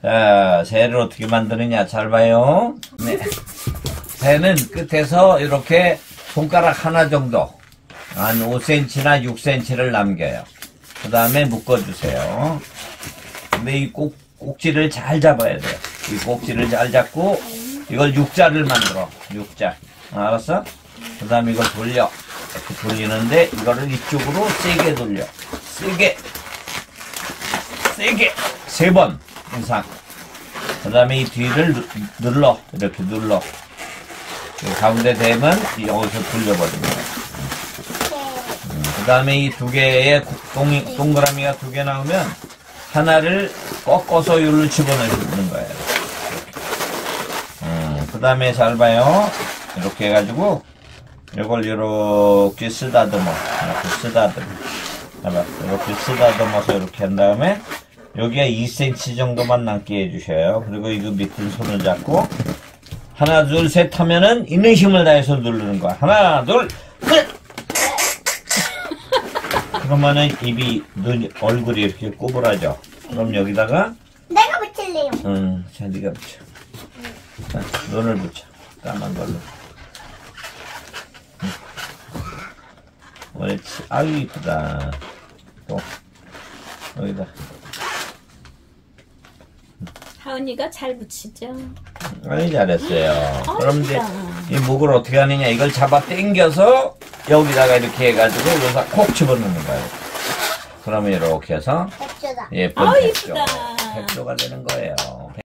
자, 새를 어떻게 만드느냐 잘 봐요. 네. 새는 끝에서 이렇게 손가락 하나 정도 한 5cm나 6cm를 남겨요. 그 다음에 묶어주세요. 근데 이 꼭지를 잘 잡아야 돼요. 이 꼭지를 잘 잡고 이걸 육자를 만들어. 육자. 알았어? 그 다음에 이걸 돌려. 이렇게 돌리는데 이거를 이쪽으로 세게 돌려. 세게 3번 이상. 그 다음에 이 뒤를 눌러. 이렇게 눌러. 가운데 대면 여기서 돌려버립니다. 그 다음에 이 두 개의 동그라미가 2개 나오면 하나를 꺾어서 여기로 집어넣는 거예요. 그 다음에 잘 봐요. 이렇게 해가지고 이걸 이렇게 쓰다듬어. 이렇게 쓰다듬어. 이렇게 쓰다듬어서 이렇게 한 다음에 여기에 2cm 정도만 남게 해주셔요. 그리고 이거 밑에 손을 잡고 하나 둘 셋 하면은 있는 힘을 다해서 누르는 거야. 하나 둘 셋. 그러면은 입이 얼굴이 이렇게 꼬부라져. 그럼 여기다가 내가 붙일래요. 자 네가 붙여. 자, 눈을 붙여. 까만 걸로. 옳지. 아유 이쁘다. 또 여기다. 하은이가 잘 붙이죠. 아이 잘했어요. 그럼 이제 이 목을 어떻게 하느냐, 이걸 잡아 당겨서 여기다가 이렇게 해가지고 여기서 콕 집어넣는 거예요. 그러면 이렇게 해서 백조다. 예쁜 아, 백조. 이쁘다. 백조가 되는 거예요.